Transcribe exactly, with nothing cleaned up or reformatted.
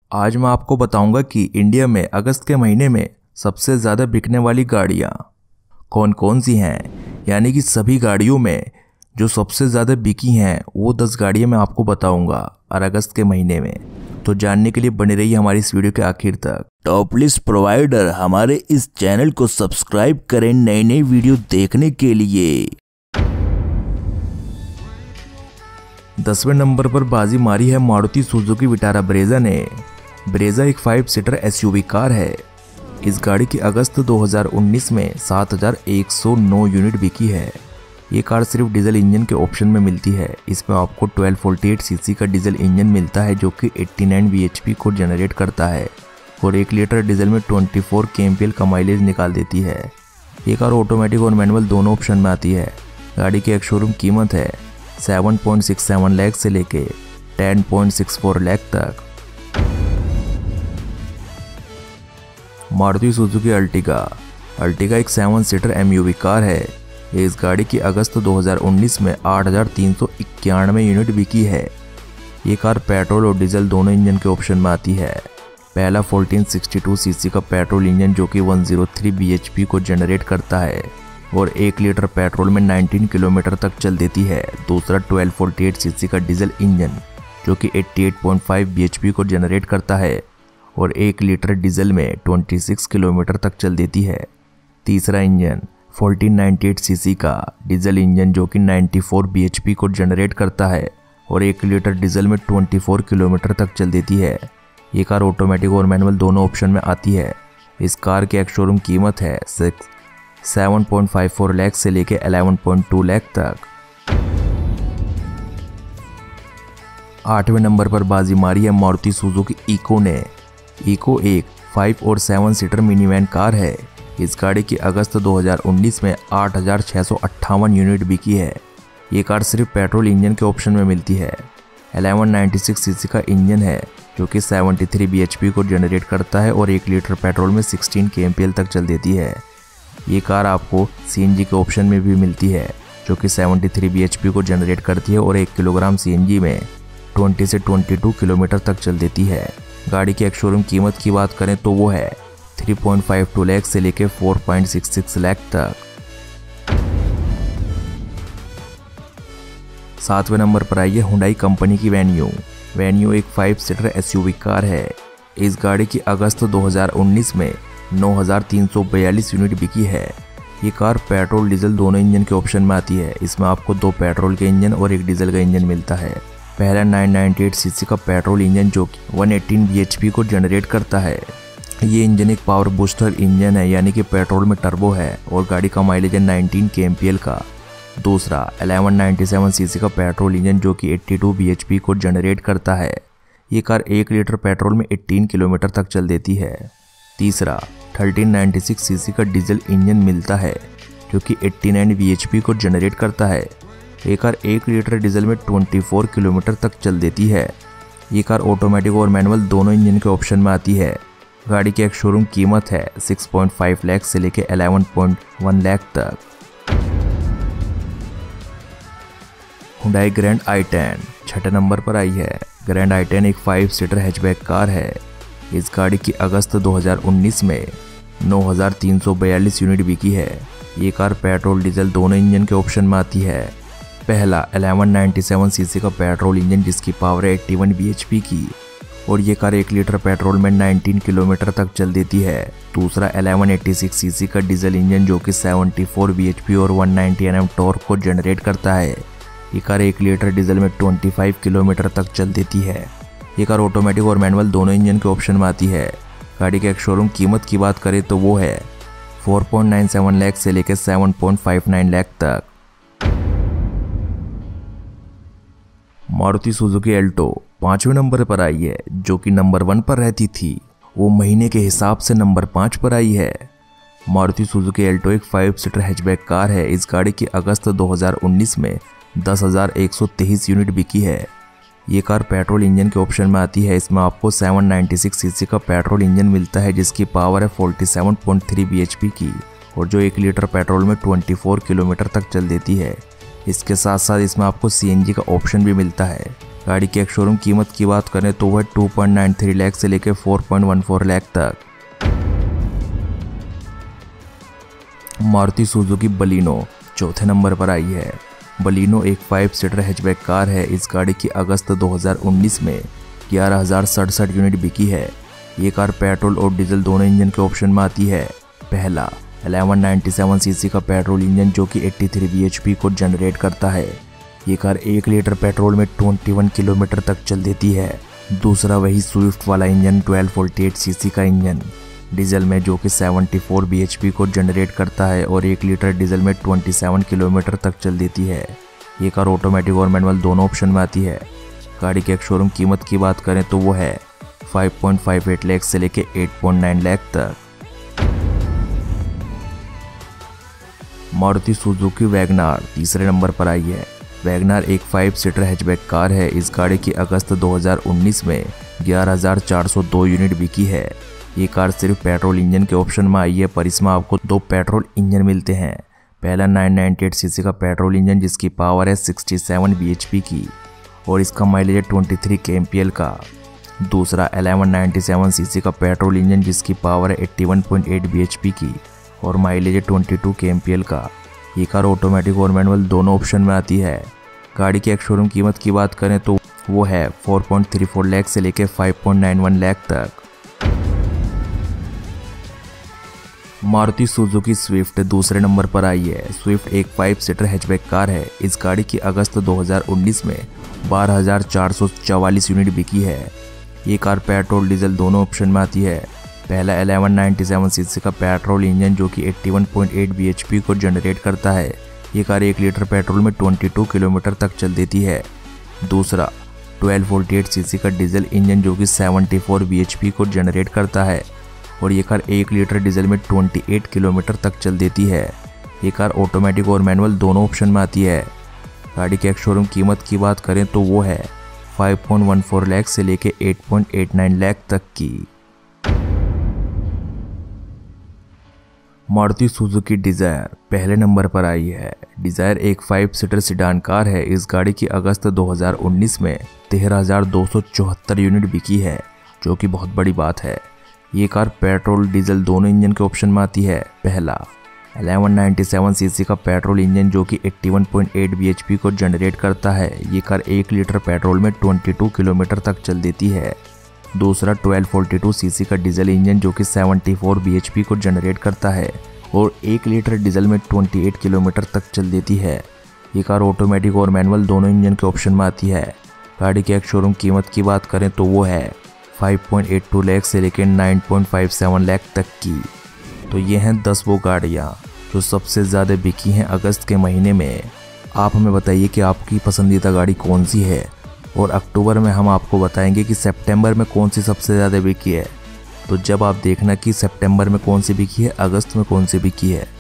आज मैं आपको बताऊंगा कि इंडिया में अगस्त के महीने में सबसे ज़्यादा बिकने वाली गाड़ियाँ कौन कौन सी हैं, यानी कि सभी गाड़ियों में जो सबसे ज़्यादा बिकी हैं वो दस गाड़ियाँ मैं आपको बताऊंगा और अगस्त के महीने में। तो जानने के लिए बने रहिए हमारी इस वीडियो के आखिर तक। टॉप लिस्ट प्रोवाइडर हमारे इस चैनल को सब्सक्राइब करें नई नई वीडियो देखने के लिए। दसवें नंबर पर बाजी मारी है मारुति सुजुकी विटारा ब्रेजा ने। ब्रेजा एक फाइव सीटर एसयूवी कार है। इस गाड़ी की अगस्त दो हज़ार उन्नीस में सात हज़ार एक सौ नौ यूनिट बिकी है। ये कार सिर्फ डीजल इंजन के ऑप्शन में मिलती है। इसमें आपको बारह सौ अड़तालीस सीसी का डीजल इंजन मिलता है जो कि नवासी बीएचपी को जनरेट करता है और एक लीटर डीजल में चौबीस केएमपीएल का माइलेज निकाल देती है। ये कार ऑटोमेटिक और मैनुअल दोनों ऑप्शन में आती है। गाड़ी की एक शोरूम कीमत है सात पॉइंट छह सात लाख से लेके दस पॉइंट छह चार लाख तक। Maruti Suzuki Ertiga. अर्टिगा एक सेवन सीटर एमयूवी कार है। इस गाड़ी की अगस्त दो हज़ार उन्नीस में आठ हज़ार तीन सौ इक्यानवे यूनिट बिकी है। ये कार पेट्रोल और डीजल दोनों इंजन के ऑप्शन में आती है। पहला चौदह सौ बासठ सीसी का पेट्रोल इंजन जो कि एक सौ तीन बीएचपी को जनरेट करता है और एक लीटर पेट्रोल में उन्नीस किलोमीटर तक चल देती है। दूसरा बारह सौ अड़तालीस सीसी का डीजल इंजन जो कि अट्ठासी पॉइंट पाँच बीएचपी को जनरेट करता है और एक लीटर डीजल में छब्बीस किलोमीटर तक चल देती है। तीसरा इंजन चौदह सौ अट्ठानवे सीसी का डीजल इंजन जो कि चौरानवे बीएचपी को जनरेट करता है और एक लीटर डीजल में चौबीस किलोमीटर तक चल देती है। ये कार ऑटोमेटिक और मैनुअल दोनों ऑप्शन में आती है। इस कार की एक शोरूम कीमत है सात पॉइंट पाँच चार लाख से लेके ग्यारह पॉइंट दो लाख तक। आठवें नंबर पर बाजी मारी है मारुति सुजुकी ईको ने। ईको एक फाइव और सेवन सीटर मिनीवैन कार है। इस गाड़ी की अगस्त दो हज़ार उन्नीस में आठ हज़ार छह सौ अट्ठावन यूनिट बिकी है। ये कार सिर्फ पेट्रोल इंजन के ऑप्शन में मिलती है। ग्यारह सौ छियानवे सीसी का इंजन है जो कि तिहत्तर बीएचपी को जनरेट करता है और एक लीटर पेट्रोल में सोलह केएमपीएल तक चल देती है। ये कार आपको सीएनजी के ऑप्शन में भी मिलती है जो कि तिहत्तर बीएचपी को जनरेट करती है और एक किलोग्राम सीएनजी में बीस से बाईस किलोमीटर तक चल देती है। गाड़ी की एक शोरूम कीमत की बात करें तो वो है तीन पॉइंट पाँच दो लाख से लेके चार पॉइंट छह छह लाख तक। सातवें नंबर पर आई है हुंडई कंपनी की वेन्यू। वेन्यू एक फाइव सीटर एसयूवी कार है। इस गाड़ी की अगस्त दो हज़ार उन्नीस में नौ हज़ार तीन सौ बयालीस यूनिट बिकी है। ये कार पेट्रोल डीजल दोनों इंजन के ऑप्शन में आती है। इसमें आपको दो पेट्रोल के इंजन और एक डीजल का इंजन मिलता है। पहला नौ सौ अट्ठानवे सीसी का पेट्रोल इंजन जो कि एक सौ अठारह बीएचपी को जनरेट करता है। ये इंजन एक पावर बूस्टर इंजन है, यानी कि पेट्रोल में टर्बो है और गाड़ी का माइलेज है उन्नीस केएमपीएल का। दूसरा ग्यारह सौ सत्तानवे सीसी का पेट्रोल इंजन जो कि बयासी बीएचपी को जनरेट करता है। ये कार एक लीटर पेट्रोल में अठारह किलोमीटर तक चल देती है। तीसरा तेरह सौ छियानवे सीसी का डीजल इंजन मिलता है जो कि नवासी बीएचपी को जनरेट करता है। ये कार एक लीटर डीजल में चौबीस किलोमीटर तक चल देती है। ये कार ऑटोमेटिक और मैनुअल दोनों इंजन के ऑप्शन में आती है। गाड़ी की एक शोरूम कीमत है छह पॉइंट पाँच लाख से लेके ग्यारह पॉइंट एक लाख तक। हुंडई ग्रैंड आई टेन छठे नंबर पर आई है। ग्रैंड आई टेन एक फाइव सीटर हैचबैक कार है। इस गाड़ी की अगस्त दो हज़ार उन्नीस में नौ हज़ार तीन सौ बयालीस यूनिट बिकी है। ये कार पेट्रोल डीजल दोनों इंजन के ऑप्शन में आती है। पहला ग्यारह सौ सत्तानवे सीसी का पेट्रोल इंजन जिसकी पावर है इक्यासी बीएचपी की और ये कार एक लीटर पेट्रोल में उन्नीस किलोमीटर तक चल देती है। दूसरा ग्यारह सौ छियासी सीसी का डीजल इंजन जो कि चौहत्तर बीएचपी और एक सौ नब्बे एनएम टॉर्क को जनरेट करता है। ये कार एक लीटर डीजल में पच्चीस किलोमीटर तक चल देती है। ये कार ऑटोमेटिक और मैनुअल दोनों इंजन के ऑप्शन में आती है। गाड़ी के एक शोरूम कीमत की बात करें तो वो है चार पॉइंट नौ सात लाख से लेकर सात पॉइंट पाँच नौ लाख तक। मारुति सुजुकी एल्टो पांचवें नंबर पर आई है। जो कि नंबर वन पर रहती थी वो महीने के हिसाब से नंबर पाँच पर आई है। मारुति सुजुकी एल्टो एक फाइव सीटर हैचबैक कार है। इस गाड़ी की अगस्त दो हज़ार उन्नीस में दस हज़ार एक सौ तेईस यूनिट बिकी है। ये कार पेट्रोल इंजन के ऑप्शन में आती है। इसमें आपको सात सौ छियानवे सीसी का पेट्रोल इंजन मिलता है जिसकी पावर है सैंतालीस पॉइंट तीन बीएचपी की और जो एक लीटर पेट्रोल में चौबीस किलोमीटर तक चल देती है। इसके साथ साथ इसमें आपको सीएनजी का ऑप्शन भी मिलता है। गाड़ी की एक शोरूम कीमत की बात करें तो वह two point nine three lakh से लेकर four point one four lakh तक। मारुति सुजुकी बलिनो चौथे नंबर पर आई है। बलिनो एक फाइव सीटर हैचबैक कार है। इस गाड़ी की अगस्त दो हज़ार उन्नीस में ग्यारह हज़ार सड़सठ यूनिट बिकी है। ये कार पेट्रोल और डीजल दोनों इंजन के ऑप्शन में आती है। पहला ग्यारह सौ सत्तानवे सीसी का पेट्रोल इंजन जो कि तिरासी बीएचपी को जनरेट करता है। ये कार एक लीटर पेट्रोल में इक्कीस किलोमीटर तक चल देती है। दूसरा वही स्विफ्ट वाला इंजन बारह सौ अड़तालीस सीसी का इंजन डीजल में जो कि चौहत्तर बीएचपी को जनरेट करता है और एक लीटर डीजल में सत्ताईस किलोमीटर तक चल देती है। ये कार ऑटोमेटिक और मैनुअल दोनों ऑप्शन में आती है। गाड़ी के एक शोरूम कीमत की बात करें तो वो है पाँच पॉइंट पाँच आठ लाख से लेके आठ पॉइंट नौ लाख तक। मारुति सुजुकी वैगन आर तीसरे नंबर पर आई है। वैगन आर एक फाइव सीटर हैचबैक कार है। इस गाड़ी की अगस्त दो हज़ार उन्नीस में ग्यारह हज़ार चार सौ दो यूनिट बिकी है। ये कार सिर्फ पेट्रोल इंजन के ऑप्शन में आई है, पर इसमें आपको दो पेट्रोल इंजन मिलते हैं। पहला नौ सौ अट्ठानवे सीसी का पेट्रोल इंजन जिसकी पावर है सड़सठ बीएचपी की और इसका माइलेज है तेईस केएमपीएल का। दूसरा ग्यारह सौ सत्तानवे सीसी का पेट्रोल इंजन जिसकी पावर है इक्यासी पॉइंट आठ बीएचपी की और माइलेज है बाईस केएमपीएल का। ये कार ऑटोमेटिक और मैनुअल दोनों ऑप्शन में आती है। गाड़ी की एक शोरूम कीमत की बात करें तो वो है चार पॉइंट तीन चार लाख से लेकर पाँच पॉइंट नौ एक लाख तक। मारुति सुजुकी स्विफ्ट दूसरे नंबर पर आई है। स्विफ्ट एक फाइव सीटर हैचबैक कार है। इस गाड़ी की अगस्त दो हज़ार उन्नीस में बारह हज़ार चार सौ चवालीस यूनिट बिकी है। ये कार पेट्रोल डीजल दोनों ऑप्शन में आती है। पहला ग्यारह सौ सत्तानवे सीसी का पेट्रोल इंजन जो कि इक्यासी पॉइंट आठ बीएचपी को जनरेट करता है। ये कार एक लीटर पेट्रोल में बाईस किलोमीटर तक चल देती है। दूसरा बारह सौ अड़तालीस सीसी का डीजल इंजन जो कि चौहत्तर बीएचपी को जनरेट करता है और ये कार एक लीटर डीजल में अट्ठाईस किलोमीटर तक चल देती है। ये कार ऑटोमेटिक और मैनुअल दोनों ऑप्शन में आती है। गाड़ी के एक शोरूम कीमत की बात करें तो वो है पाँच पॉइंट एक चार लाख से लेके आठ पॉइंट आठ नौ लाख तक की। मारुति सुजुकी डिजायर पहले नंबर पर आई है। डिजायर एक फाइव सीटर सिडान कार है। इस गाड़ी की अगस्त दो हज़ार उन्नीस में तेरह हज़ार दो सौ चौहत्तर यूनिट बिकी है, जो कि बहुत बड़ी बात है। ये कार पेट्रोल डीजल दोनों इंजन के ऑप्शन में आती है। पहला ग्यारह सौ सत्तानवे सीसी का पेट्रोल इंजन जो कि इक्यासी पॉइंट आठ बीएचपी को जनरेट करता है। ये कार एक लीटर पेट्रोल में बाईस किलोमीटर तक चल देती है। दूसरा बारह सौ बयालीस सीसी का डीजल इंजन जो कि चौहत्तर बीएचपी को जनरेट करता है और एक लीटर डीजल में अट्ठाईस किलोमीटर तक चल देती है। ये कार ऑटोमेटिक और मैनुअल दोनों इंजन के ऑप्शन में आती है। गाड़ी के एक शोरूम कीमत की बात करें तो वो है पाँच पॉइंट आठ दो लाख से लेकर नौ पॉइंट पाँच सात लाख तक की। तो ये हैं दस वो गाड़ियाँ जो सबसे ज़्यादा बिकी हैं अगस्त के महीने में। आप हमें बताइए कि आपकी पसंदीदा गाड़ी कौन सी है और अक्टूबर में हम आपको बताएंगे कि सितंबर में कौन सी सबसे ज़्यादा बिकी है। तो जब आप देखना कि सितंबर में कौन सी बिकी है, अगस्त में कौन सी बिकी है।